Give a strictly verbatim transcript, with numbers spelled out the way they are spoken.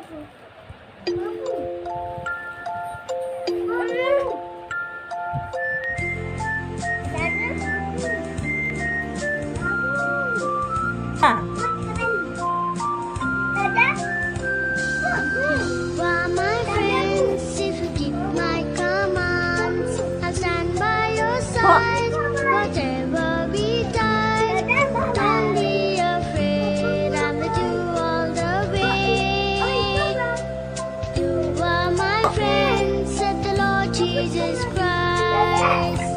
Ah. You are my friends, if you keep my commands, I'll stand by your side, whatever we die. Don't be afraid, I'm with you all the way. You are my friends, said the Lord Jesus Christ.